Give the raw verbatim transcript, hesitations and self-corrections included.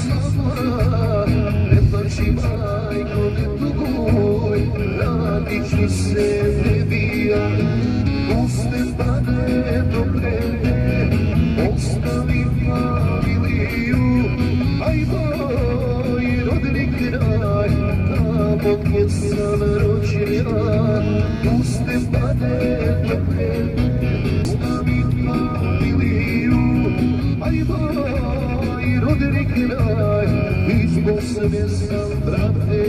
slava, ne plači majko, ne tuguj, radit ću se ne bija, puste pane do krene, ostavi familiju, aj moj rodni kraj, tamo gdje sam rođen ja, puste pane do krene, ostavi familiju, aj moj rodni kraj, iz Bosne sam, brate,